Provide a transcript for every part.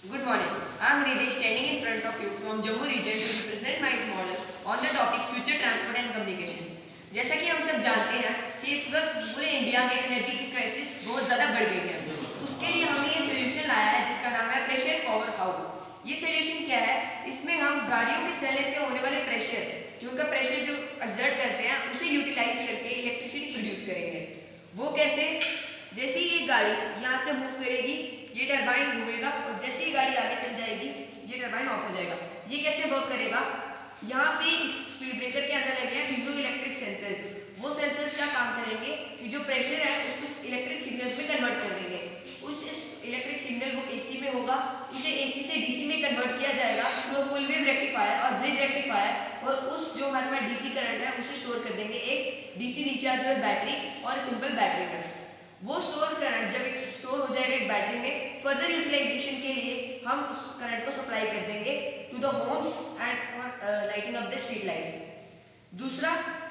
Good morning. I am Ridesh standing in front of you from Jammu region to present my model on the topic future transport and communication. जैसा कि हम सब जानते हैं कि इस वक्त पूरे इंडिया में एनर्जी की क्राइसिस बहुत ज़्यादा बढ़ गई है। उसके लिए हमने ये सोल्यूशन लाया है जिसका नाम है प्रेशर पावर हाउस। ये सोल्यूशन क्या है? इसमें हम गाड़ियों के चलने से होने वाले प्रेशर, जो उनका प्रेशर जो एक्सर्ट करते हैं, उसे यूटिलाइज करके इलेक्ट्रिसिटी प्रोड्यूस करेंगे। वो कैसे? जैसे ही ये गाड़ी यहाँ से मूव करेगी, ये टरबाइन घूमेगा और जैसे ही गाड़ी आगे चल जाएगी, ये टरबाइन ऑफ हो जाएगा। ये कैसे वर्क करेगा? यहाँ पे इस स्पीड ब्रेकर के अंदर लगे हैं पीजो इलेक्ट्रिक सेंसर्स। वो सेंसर्स क्या काम करेंगे कि जो प्रेशर है उसको इलेक्ट्रिक सिग्नल में कन्वर्ट कर देंगे। उस इलेक्ट्रिक सिग्नल वो एसी में होगा, उसे एसी से डीसी में कन्वर्ट किया जाएगा थ्रू फुल वेव रेक्टिफायर और ब्रिज रेक्टिफायर, और उस जो हमारे पास डीसी करंट है उसे स्टोर कर देंगे एक डीसी रिचार्जेबल बैटरी और सिंपल बैटरी में। वो स्टोर करंट जब एक स्टोर हो जाएगा एक बैटरी में, फर्दर यूटिलाइजेशन के लिए हम उस करंट को सप्लाई कर देंगे to the homes and for lighting up the street lights. दूसरा,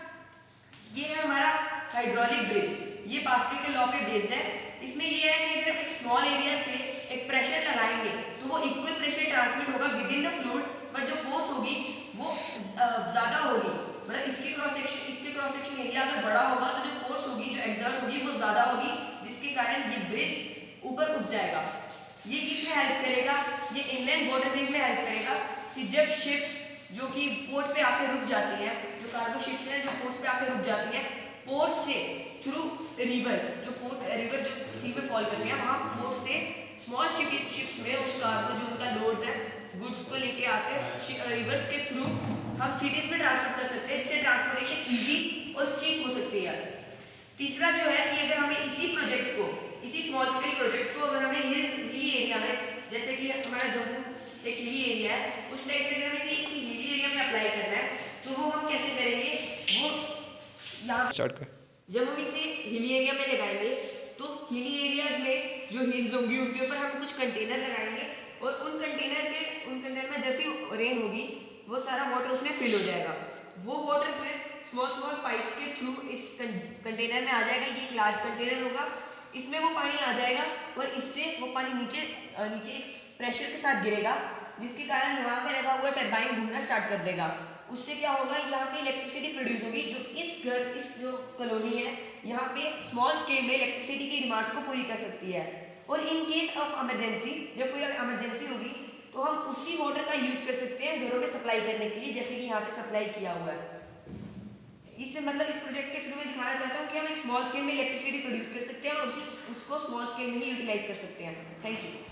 ये है हमारा हाइड्रोलिक ब्रिज। ये पास्कल के लॉ पे बेस्ड है। इसमें ये है कि अगर हम एक स्मॉल एरिया से एक प्रेशर लगाएंगे तो वो इक्वल प्रेशर ट्रांसमिट होगा with in the fluid, but जो फोर्स होगी वो ज़्यादा होगी। मतलब इसके क्रॉस सेक्शन एरिया अगर बड़ा होगा तो जो फोर्स होगी, जो एक्सर्ट होगी, वो ज़्यादा होगी, जिसके कारण ये ब्रिज ऊपर उठ जाएगा। ये किसमें हेल्प करेगा? ये इनलैंड वाटर ब्रिज में हेल्प करेगा कि जब शिप्स जो कि पोर्ट पे आके रुक जाती हैं, जो कार्गो शिप्स हैं जो पोर्ट पे आके रुक जाती हैं, पोर्ट से थ्रू रिवर्स, जो रिवर जो सी में फॉल करती है, वहाँ पोर्ट से स्मॉल शिप्स में उस कार्गो जो उनका लोड्स है, गुड्स को लेके आके रिवर्स के थ्रू हम सिटीज में ट्रांसपोर्ट कर सकते हैं, जिससे ट्रांसपोर्टेशन इजी और चीप हो सकती है। तीसरा जो है कि अगर हमें इसी प्रोजेक्ट को, इसी स्मॉल स्केल प्रोजेक्ट को अगर हमें हिली एरिया में, जैसे कि हमारा जम्मू एक हिली एरिया है, उस टाइप से अगर हमें इसी हिली एरिया में अप्लाई करना है तो वो हम कैसे करेंगे? वो यहाँ स्टार्ट कर। जब हम इसे हिली एरिया में लगाएंगे तो हिली एरियाज में जो हिल्स होंगी उनके ऊपर हम कुछ कंटेनर लगाएंगे, और उन कंटेनर में जैसी रेन होगी वो सारा वाटर उसमें फिल हो जाएगा। वो वाटर फिर स्मॉल पाइप्स के थ्रू इस कंटेनर में आ जाएगा। ये एक लार्ज कंटेनर होगा, इसमें वो पानी आ जाएगा और इससे वो पानी नीचे एक प्रेशर के साथ गिरेगा, जिसके कारण यहाँ पे लगा हुआ टरबाइन घूमना स्टार्ट कर देगा। उससे क्या होगा? यहाँ पे इलेक्ट्रिसिटी प्रोड्यूस होगी, जो इस जो कॉलोनी है यहाँ पे स्मॉल स्केल में इलेक्ट्रिसिटी की डिमांड्स को पूरी कर सकती है। और इन केस ऑफ इमरजेंसी, जब कोई इमरजेंसी होगी तो हम उसी वाटर का यूज कर सकते हैं घरों में सप्लाई करने के लिए, जैसे कि यहाँ पे सप्लाई किया हुआ है। इससे मतलब इस प्रोजेक्ट के थ्रू मैं दिखाना चाहता हूँ कि हम एक स्मॉल स्केल में इलेक्ट्रिसिटी प्रोड्यूस कर सकते हैं और उसको स्मॉल स्केल में ही यूटिलाइज कर सकते हैं। Thank you.